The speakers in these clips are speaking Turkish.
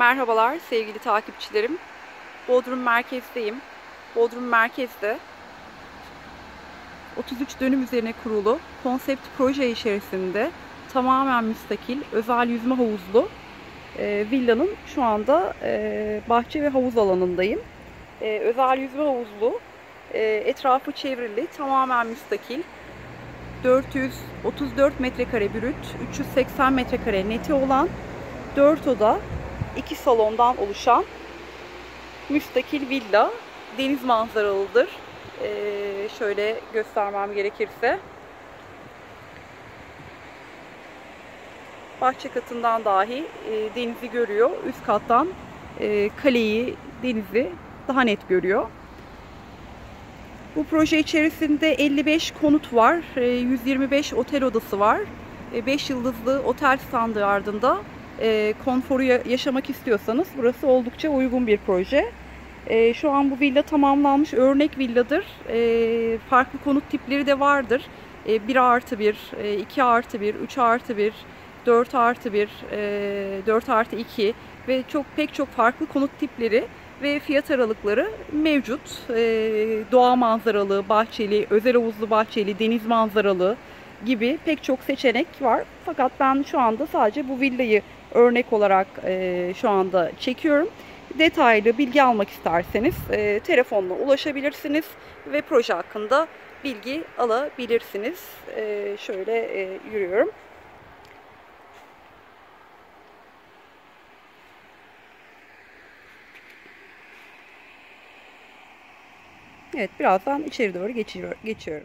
Merhabalar sevgili takipçilerim. Bodrum merkezdeyim. Bodrum merkezde 33 dönüm üzerine kurulu konsept proje içerisinde tamamen müstakil, özel yüzme havuzlu villanın şu anda bahçe ve havuz alanındayım. Özel yüzme havuzlu, etrafı çevrili, tamamen müstakil. 434 metrekare brüt, 380 metrekare neti olan 4 oda, 2 salondan oluşan müstakil villa, deniz manzaralıdır. Şöyle göstermem gerekirse, bahçe katından dahi denizi görüyor. Üst kattan kaleyi, denizi daha net görüyor. Bu proje içerisinde 55 konut var, 125 otel odası var. 5 yıldızlı otel standartında konforu yaşamak istiyorsanız burası oldukça uygun bir proje. Şu an bu villa tamamlanmış örnek villadır. Farklı konut tipleri de vardır. 1+1, 2+1, 3+1, 4+1, 4+2 ve pek çok farklı konut tipleri ve fiyat aralıkları mevcut. Doğa manzaralı, bahçeli, özel havuzlu bahçeli, deniz manzaralı gibi pek çok seçenek var. Fakat ben şu anda sadece bu villayı örnek olarak şu anda çekiyorum. Detaylı bilgi almak isterseniz telefonla ulaşabilirsiniz ve proje hakkında bilgi alabilirsiniz. Şöyle yürüyorum. Evet, birazdan içeri doğru geçiyorum.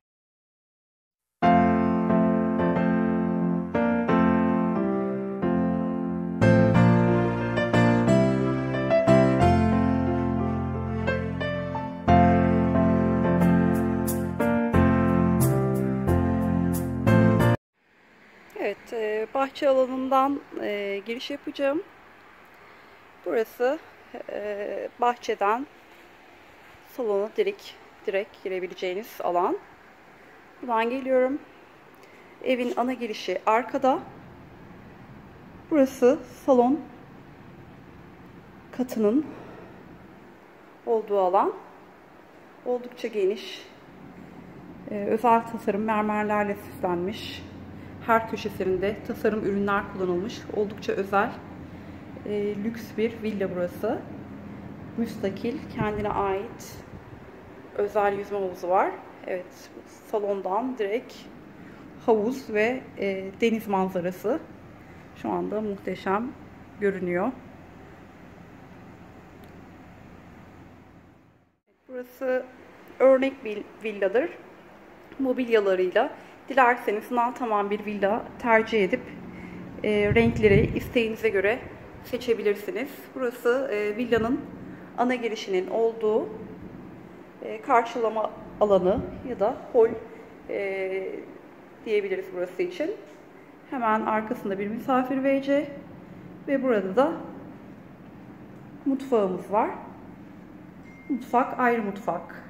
Evet, bahçe alanından giriş yapacağım. Burası bahçeden salona direkt girebileceğiniz alan. Buradan geliyorum. Evin ana girişi arkada. Burası salon katının olduğu alan. Oldukça geniş. Özel tasarım mermerlerle süslenmiş. Her köşesinde tasarım ürünler kullanılmış. Oldukça özel, lüks bir villa burası. Müstakil, kendine ait özel yüzme havuzu var. Evet, salondan direkt havuz ve deniz manzarası. Şu anda muhteşem görünüyor. Burası örnek bir villadır. Mobilyalarıyla dilerseniz tamam bir villa tercih edip renkleri isteğinize göre seçebilirsiniz. Burası villanın ana girişinin olduğu karşılama alanı ya da hol diyebiliriz burası için. Hemen arkasında bir misafir WC ve burada da mutfağımız var. Mutfak, ayrı mutfak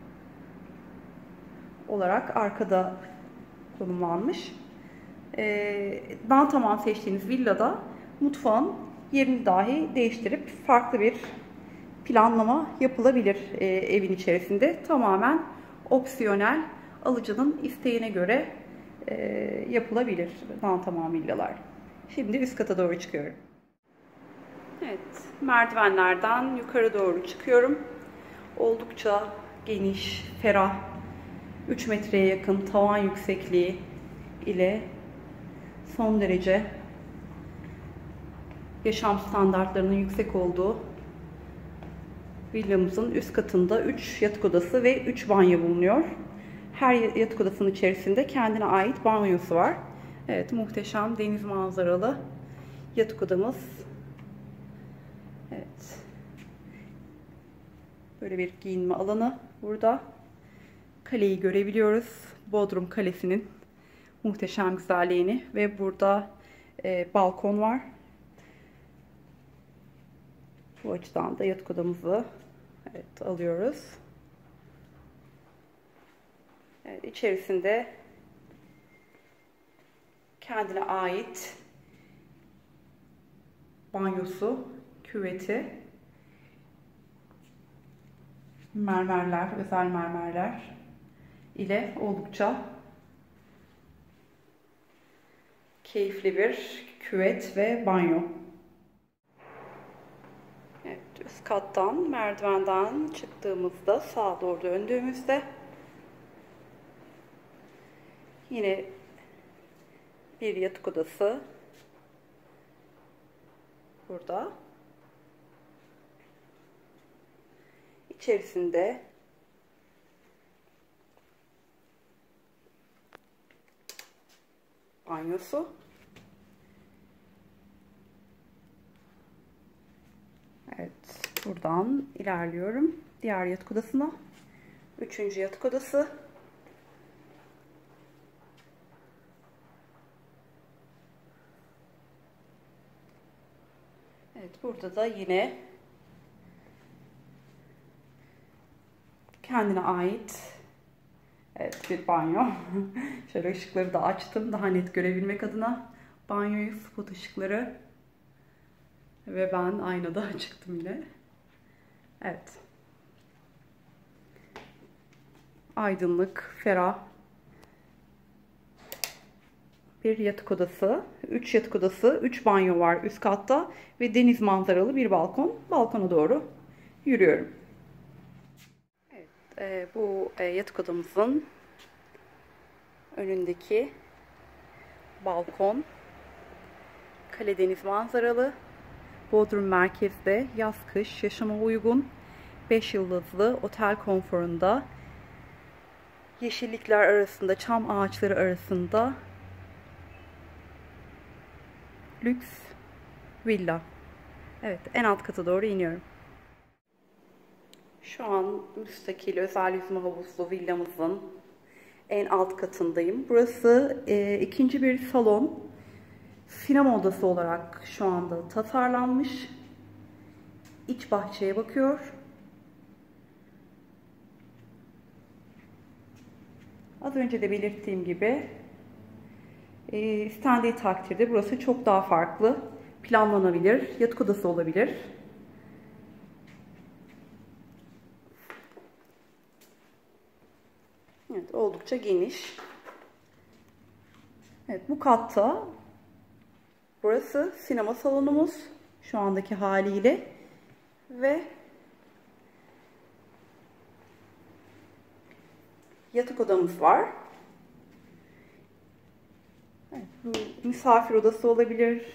olarak arkada konumlanmış. Tamam seçtiğiniz villada mutfağın yerini dahi değiştirip farklı bir planlama yapılabilir evin içerisinde. Tamamen opsiyonel, alıcının isteğine göre yapılabilir tamam villalar. Şimdi üst kata doğru çıkıyorum. Evet, merdivenlerden yukarı doğru çıkıyorum. Oldukça geniş, ferah, 3 metreye yakın tavan yüksekliği ile son derece yaşam standartlarının yüksek olduğu villamızın üst katında 3 yatak odası ve 3 banyo bulunuyor. Her yatak odasının içerisinde kendine ait banyosu var. Evet, muhteşem deniz manzaralı yatak odamız. Evet. Böyle bir giyinme alanı burada. Kaleyi görebiliyoruz. Bodrum Kalesi'nin muhteşem güzelliğini ve burada balkon var. Bu açıdan da yatak odamızı alıyoruz. Evet, içerisinde kendine ait banyosu, küveti, mermerler, özel mermerler ile oldukça keyifli bir küvet ve banyo. Evet, üst kattan merdivenden çıktığımızda sağa doğru döndüğümüzde yine bir yatak odası burada. İçerisinde banyosu. Evet, buradan ilerliyorum diğer yatak odasına. Üçüncü yatak odası. Evet, burada da yine kendine ait bir banyo. Şöyle ışıkları da açtım daha net görebilmek adına. Banyoyu, spot ışıkları ve ben aynada çıktım yine. Evet. Aydınlık, ferah bir yatak odası. 3 yatak odası, 3 banyo var üst katta ve deniz manzaralı bir balkon. Balkona doğru yürüyorum. Evet, bu yatak odamızın önündeki balkon kale deniz manzaralı. Bodrum merkezde yaz kış yaşama uygun 5 yıldızlı otel konforunda yeşillikler arasında, çam ağaçları arasında lüks villa. Evet, en alt kata doğru iniyorum. Şu an müstakil özel yüzme havuzlu villamızın en alt katındayım. Burası ikinci bir salon. Sinema odası olarak şu anda tasarlanmış. İç bahçeye bakıyor. Az önce de belirttiğim gibi istendiği takdirde burası çok daha farklı planlanabilir. Yatak odası olabilir. Evet, oldukça geniş. Evet, bu katta burası sinema salonumuz şu andaki haliyle ve yatak odamız var. Evet, bu misafir odası olabilir.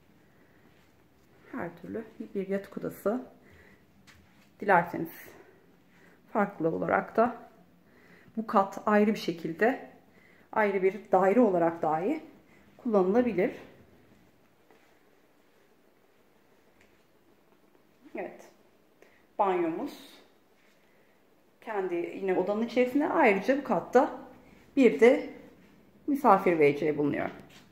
Her türlü bir yatak odası. Dilerseniz farklı olarak da bu kat ayrı bir şekilde ayrı bir daire olarak dahi kullanılabilir. Evet. Banyomuz kendi yine odanın içerisinde, ayrıca bu katta bir de misafir WC bulunuyor.